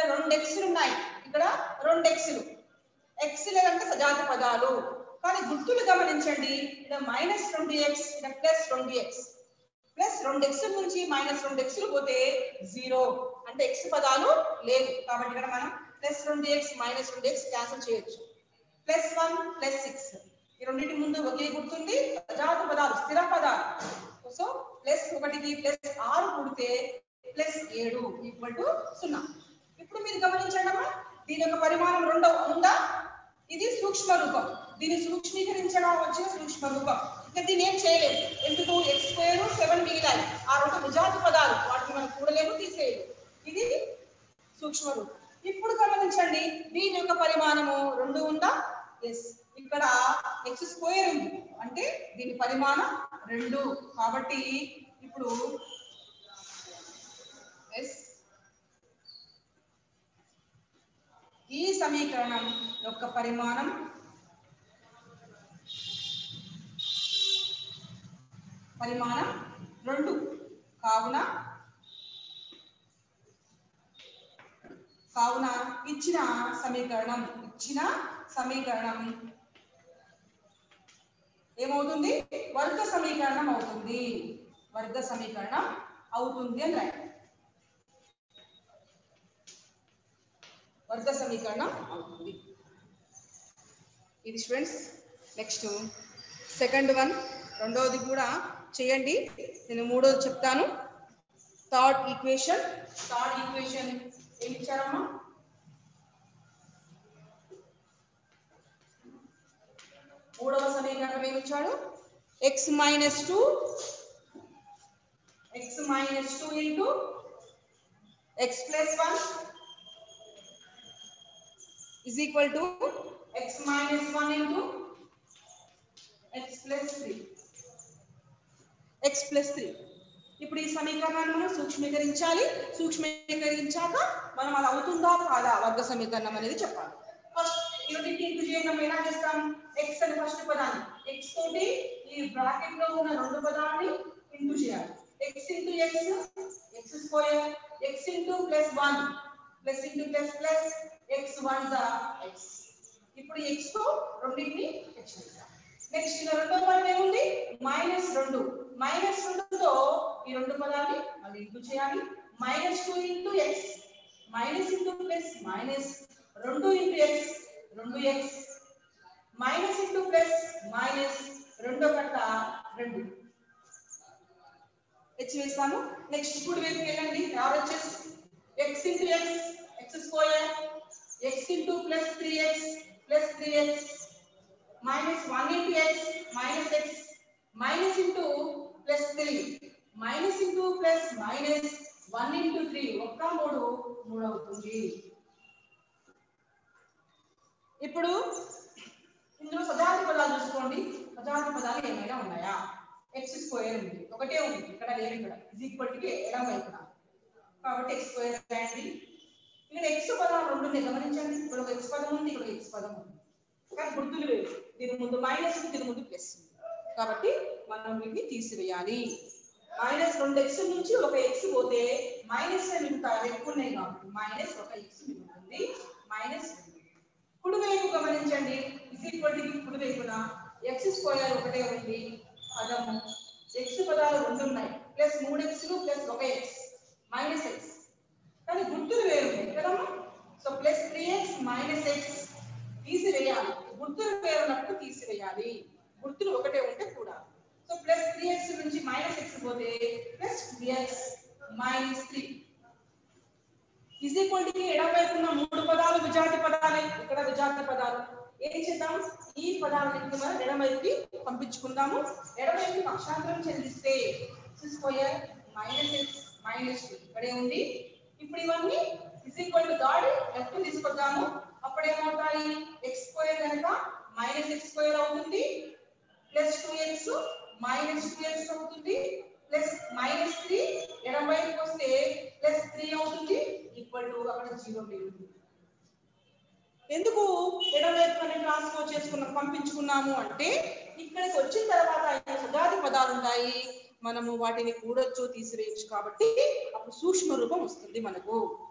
Speaker 3: రెండు ఎక్స్లు ఉన్నాయి, ఇక్కడ రెండు ఎక్స్లు. ఎక్స్లు అంటే సజాతి పదాలు, కానీ గుర్తులు గమనించండి. ఇక్కడ మైనస్ రెండు ఎక్స్, ఇక్కడ ప్లస్ రెండు ఎక్స్. ప్లస్ రెండు ఎక్స్ నుంచి మైనస్ రెండు ఎక్స్లు పోతే జీరో, అంటే ఎక్స్ పదాలు లేవు. కాబట్టి ఇక్కడ మనం ప్లస్ రెండు ఎక్స్ మైనస్ రెండు ఎక్స్ క్యాన్సిల్ చేయొచ్చు. ప్లస్ వన్ ప్లస్ సిక్స్, ఈ రెండింటి ముందు ఒకే గుర్తుంది, సజాతి పదాలు, స్థిర పదాలు. సో ప్లస్ ఒకటికి ప్లస్ ఆరు కూడితే ప్లస్ ఏడు ఈక్వల్ టు సున్నా. ఇప్పుడు మీరు గమనించండి అమ్మా, దీని యొక్క పరిమాణం రెండో ఉందా? ఇది సూక్ష్మ రూపం, దీన్ని సూక్ష్మీకరించడం వచ్చిన సూక్ష్మ రూపం. ఇంకా దీన్ని ఏం చేయలేదు, ఎందుకు? ఎక్స్ స్క్వేర్ సెవెన్ మిగిలాయి, ఆ రెండు నిజాతి పదాలు, వాటిని మనం కూడలేము, తీసేయలేదు. ఇది సూక్ష్మ రూపం. ఇప్పుడు గమనించండి, దీని యొక్క పరిమాణము రెండు ఉందా? ఎస్. ఇక్కడ ఎక్స్ స్క్వేర్ ఉంది, అంటే దీని పరిమాణం రెండు. కాబట్టి ఇప్పుడు ఎస్ ఈ సమీకరణం యొక్క పరిమాణం పరిమాణం రెండు. కావున కావున ఇచ్చిన సమీకరణం ఇచ్చిన సమీకరణం ఏమవుతుంది? వర్గ సమీకరణం అవుతుంది. వర్గ సమీకరణం అవుతుంది అని రాయండి. వర్గ సమీకరణం అవుతుంది. ఇది స్టూడెంట్స్. నెక్స్ట్ సెకండ్ వన్, రెండవది కూడా చేయండి, నేను మూడోది చెప్తాను. Third equation. థర్డ్ ఈక్వేషన్ ఏమి ఇచ్చారమ్మా? మూడవ సమీకరణం ఏమి ఇచ్చాడు? X minus two x minus two into x plus one is equal to x minus one into x plus three. x plus three. ఇప్పుడు ఈ సమీకరణాన్ని మనం సూక్ష్మీకరించాలి. సూక్ష్మీకరించాక మనం అది అవుతుందా కాదా వర్గ సమీకరణం అనేది చెప్పాలి. ఫస్ట్ యూనిట్ ఇంటూ చేయడం ఎలా చేస్తాం? x అనే ఫస్ట్ పదాన్ని x తోటి ఈ బ్రాకెట్ లో ఉన్న రెండు పదాలని ఇంటూ చేయాలి. x into x x square, x into plus one plus into plus plus x one the x. ఇప్పుడు x తో రెండింటిని హెచ్చించాలి. నెక్స్ట్ ఇలా రెండో పదం ఏముంది? మైనస్ రెండు. మైనస్ రెండు తో ఈ రెండు పదాన్ని మళ్ళీ ఇంటూ చేయాలి. Minus two into x, minus into plus minus రెండు ఇంటూ ఎక్స్, రెండు x, minus into plus minus రెండో కట్ట రెండు హెచ్ వేస్తాము. నెక్స్ట్ ఇప్పుడు వైపు వెళ్ళండి. RHS x into x x square, x into plus three x plus three x minus one into x minus x minus into plus three minus into plus minus one into three ఒక్క మూడు మూడు అవుతుంది. ఇప్పుడు ఇందులో సజాతి పదాలు చూసుకోండి. సజాతి పదాలు ఏమైనా ఉన్నాయా? x స్క్వేర్ ఉంది, ఒకటే ఉంది, ఇక్కడ లేదు. ఇక్కడ is equal to ఎడమ వైపున, కాబట్టి x స్క్వేర్ రాయండి. ఇక్కడ x పదాలు రెండు ఉన్నాయి, గమనించండి. ఇక్కడ ఒక x పదం ఉంది, ఇక్కడ ఒక x పదం ఉంది, కానీ గుర్తులు వేరు. దీని ముందు మైనస్, దీని ముందు ప్లస్, కాబట్టి మనం వీటిని తీసివేయాలి. మైనస్ రెండు ఎక్స్ నుంచి ఒక ఎక్స్ పోతే మైనస్ మిగులుతాయి, ఎక్కువ ఉన్నాయి కాబట్టి మైనస్ ఒక ఎక్స్ మిగులుతుంది. మైనస్ కుడివైపు గమనించండి, ఇస్ ఈక్వల్ టు కుడివైపున ఎక్స్ స్క్వేర్ ఒకటే ఉంది పదము, ఎక్స్ పదాలు రెండు ఉన్నాయి, ప్లస్ మూడు ఎక్స్లు ప్లస్ ఒక ఎక్స్ మైనస్ ఎక్స్, కానీ గుర్తులు వేరు ఉన్నాయి కదమ్మా. So plus three x minus x తీసివేయాలి, గుర్తులు వేరున్నట్టు తీసివేయాలి. గుర్తులు ఒకటే ఉంటే కూడా. సో ప్లస్ త్రీ ఎక్స్ నుంచి మైనస్ ఎక్స్ పోతే plus three x minus three is equal to ఎడమ వైపున్న మూడు పదాలు విజాతి పదాలే, ఇక్కడ విజాతి పదాలు. ఏం చేద్దాం? ఈ పదాలను మనం ఎడమ వైపుకి పంపించుకుందాము. ఎడమ వైపుకి పక్షాంతరం చెందిస్తే square minus x minus two ఇక్కడే ఉంది. ఇప్పుడు ఇవన్నీ ఇస్ ఈక్వల్ టు గాడి లెఫ్ట్ తీసుకొద్దాము. అప్పుడు ఏమవుతాయి? ఎక్స్ స్క్వేర్ కనుక మైనస్ ఎక్స్ స్క్వేర్ అవుతుంది, plus two x minus two x అవుతుంది, ప్లస్ మైనస్ త్రీ ఎడమ వైపుకి వస్తే ప్లస్ త్రీ అవుతుంది, ఈక్వల్ టు అక్కడ జీరో మిగులుతుంది. ఎందుకు ఎడమ వైపు అనేది ట్రాన్స్ఫర్ చేసుకున్నాం పంపించుకున్నాము అంటే ఇక్కడికి వచ్చిన తర్వాత సజాతి పదాలు ఉంటాయి, మనము వాటిని కూడొచ్చు తీసివేయచ్చు, కాబట్టి అప్పుడు సూక్ష్మ రూపం వస్తుంది మనకు.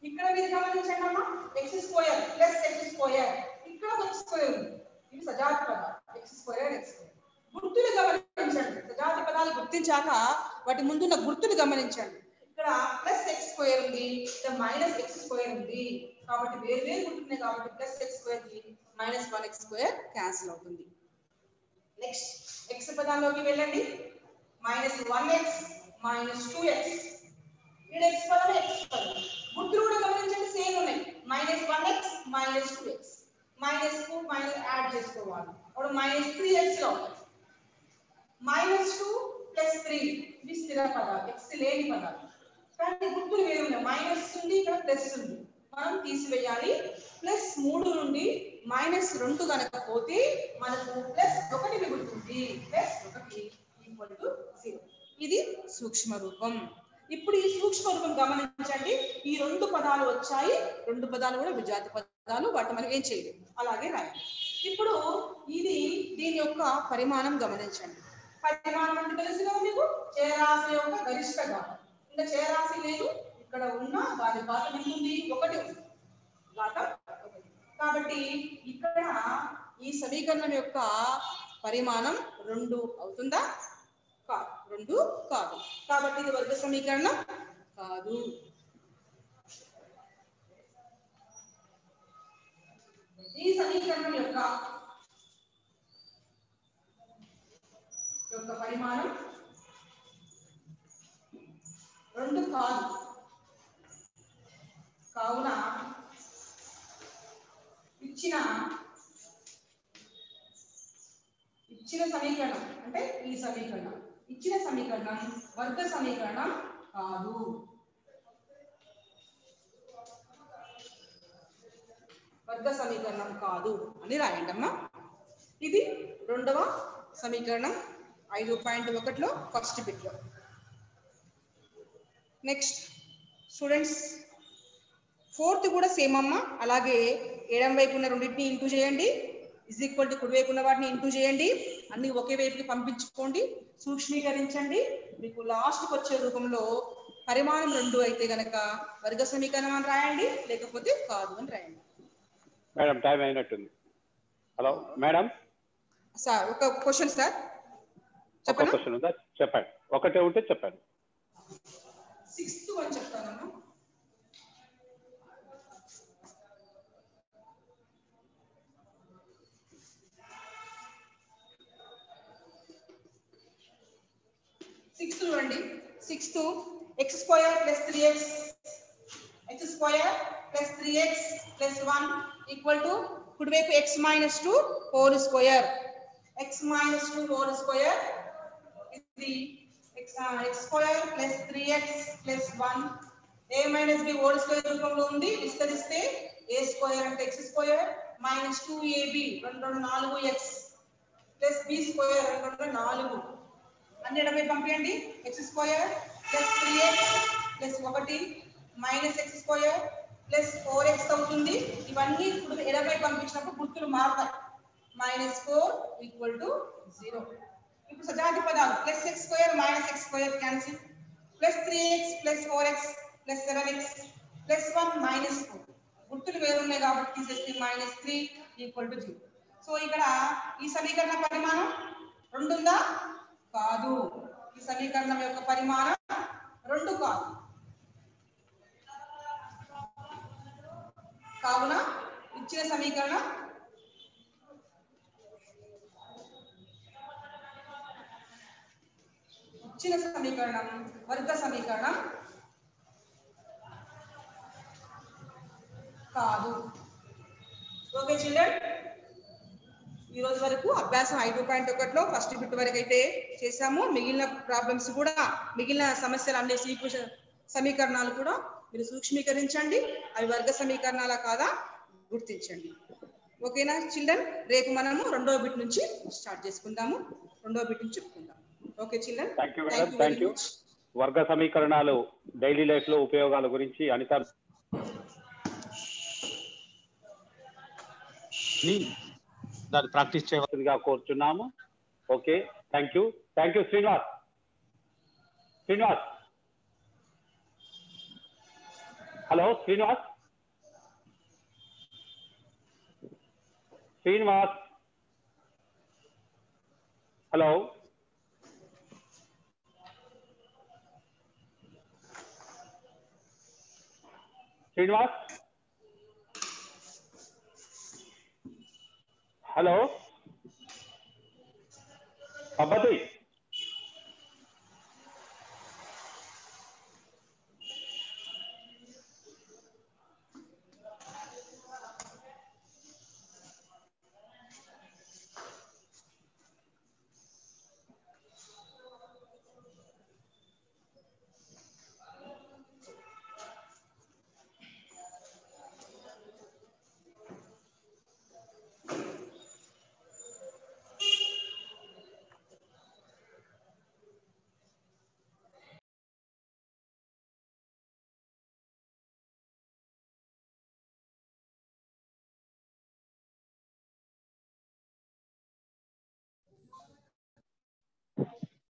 Speaker 3: ఇక్కడ మీరు గమనించండి అమ్మా, x square plus x square, ఇక్కడ ఎక్స్ స్క్వేర్ ఉంది. ఇది సజాతి పదాలు, ఎక్స్ స్క్వేర్ ఎక్స్ స్క్వేర్. గుర్తులు గమనించండి, సజాతి పదాలు గుర్తించాక వాటి ముందున్న గుర్తులు గమనించండి. ఇక్కడ ప్లస్ ఎక్స్ స్క్వేర్ ఉంది, ఇక్కడ మైనస్ ఎక్స్ స్క్వేర్ ఉంది. కాబట్టి వేరు వేరు గుర్తున్నాయి కాబట్టి ప్లస్ ఎక్స్ స్క్వేర్ కి minus one x square cancel అవుతుంది. నెక్స్ట్ ఎక్స్ పదాల్లోకి వెళ్ళండి. Minus one x minus two x, ఇక్కడ ఎక్స్ పదం ఎక్స్ పదం. గుర్తులు కూడా గమనించండి, సేమ్ ఉన్నాయి. Minus one x minus two x, minus two minus add చేసుకోవాలి, అప్పుడు మైనస్ త్రీ ఎక్స్ లో మైనస్ టూ ప్లస్ త్రీ, ఇవి స్థిర పదాలు, ఎక్స్ లేని పదాలు. కానీ గుర్తులు వేరు ఉన్నాయి, మైనస్ ఉంది ఇక్కడ ప్లస్ ఉంది, మనం తీసివేయాలి. ప్లస్ మూడు నుండి మైనస్ రెండు కనుక పోతే మనకు ప్లస్ ఒకటి మిగులుతుంది. ప్లస్ ఒకటి ఈక్వల్ టు జీరో. ఇది సూక్ష్మ రూపం. ఇప్పుడు ఈ సూక్ష్మ రూపం గమనించండి, ఈ రెండు పదాలు వచ్చాయి, రెండు పదాలు కూడా విజాతి పదాలు, వాటి మనం ఏం చేయలేదు, అలాగే రాయాలి. ఇప్పుడు ఇది దీని యొక్క పరిమాణం గమనించండి. పరిమాణం అంటే తెలుసు కదా మీకు, చరరాశి యొక్క గరిష్ట ఘాతం. ఇంకా చరరాశి లేదు, ఇక్కడ ఉన్న దాని ఘాతం ఎంత ఉంది, ఒకటి ఉంది, ఘాతం ఒకటి. కాబట్టి ఇక్కడ ఈ సమీకరణం యొక్క పరిమాణం రెండు అవుతుందా, కాదు, రెండు కాదు. కాబట్టి ఇది వర్గ సమీకరణం కాదు. ఈ సమీకరణం యొక్క యొక్క పరిమాణం రెండు కాదు. కావున ఇచ్చిన ఇచ్చిన సమీకరణం అంటే ఈ సమీకరణం, ఇచ్చిన సమీకరణం వర్గ సమీకరణం కాదు. వర్గ సమీకరణం కాదు అని రాయండి అమ్మా. ఇది రెండవ సమీకరణం ఐదు పాయింట్ ఒకటిలో ఫస్ట్ బిట్లో. నెక్స్ట్ స్టూడెంట్స్, ఫోర్త్ కూడా సేమ్ అమ్మ. అలాగే ఎడం వైపు ఉన్న రెండింటిని ఇంటూ చేయండి, ఇజ్ ఈక్వల్ టు కుడి వైపు ఉన్న వాటిని ఇంటూ చేయండి, అన్ని ఒకే వైపుకి పంపించుకోండి, సూక్ష్మీకరించండి. మీకు లాస్ట్కి వచ్చే రూపంలో పరిమాణం రెండు అయితే గనక వర్గ సమీకరణం అని రాయండి, లేకపోతే కాదు అని రాయండి.
Speaker 2: మేడం టైం అయినట్టుంది. హలో మేడం
Speaker 3: సార్, ఒక క్వశ్చన్ సార్,
Speaker 2: ఒక క్వశ్చన్ ఉందా, చెప్పండి. ఒకటే ఉంటే చెప్పండి.
Speaker 3: సిక్స్త్ అని చెప్తానమ్మా. సిక్స్త్ చూడండి. Sixth x square plus three x, x square plus three x plus one equal to కుడివైపు x minus two whole square, x minus two whole square. ఇది x x square plus three x plus one, a minus b whole square రూపంలో ఉంది, విస్తరిస్తే a square అంటే x square minus two a b రెండు రెండు నాలుగు X plus b square రెండు రెండు నాలుగు, అన్ని ఎడమై పంపించండి. X square plus three x plus ఒకటి minus x square plus four x అవుతుంది. ఇవన్నీ ఇప్పుడు ఎడమై పంపించినప్పుడు గుర్తులు మారుతాయి. Minus four equal to zero. ఇప్పుడు సజాతి పదాలు plus x square minus x square cancel, plus three x plus four x plus seven x plus one minus four, గుర్తులు వేరున్నాయి కాబట్టి తీసేస్తే minus three equal to zero. So ఇక్కడ ఈ సమీకరణ పరిమాణం రెండు ఉందా, కాదు. ఈ సమీకరణం యొక్క పరిమాణం రెండు కాదు. కావున ఇచ్చిన సమీకరణం ఇచ్చిన సమీకరణం వర్గ సమీకరణం కాదు. ఓకే చిల్డ్రన్, ఈ రోజు వరకు అభ్యాసం ఐదు పాయింట్ ఒకటిలో ఫస్ట్ బిట్ వరకు అయితే చేసాము. మిగిలిన ప్రాబ్లమ్స్ కూడా, మిగిలిన సమస్యలు అన్ని ఈక్వేషన్ సమీకరణాలు కూడా మీరు సూక్ష్మీకరించండి, అవి వర్గ సమీకరణాలా కాదా గుర్తించండి. ఓకేనా చిల్డ్రన్, రేపు మనము రెండో బిట్ నుంచి స్టార్ట్ చేసుకుందాము, రెండో బిట్ నుంచి చెప్పుకుందాం. Okay children,
Speaker 2: thank you madam, thank you. వర్గ సమీకరణాలు డైలీ లైఫ్ లో ఉపయోగాల గురించి అనిత దాన్ని ప్రాక్టీస్ చేయవలసిందిగా కోరుతున్నాము. Okay, thank you. Thank you Srinivas. Srinivas hello Srinivas Srinivas hello Srinivas hello Pabbathi